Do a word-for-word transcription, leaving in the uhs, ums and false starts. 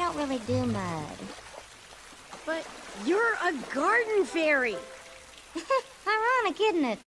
don't really do mud. But you're a garden fairy! Ironic, isn't it?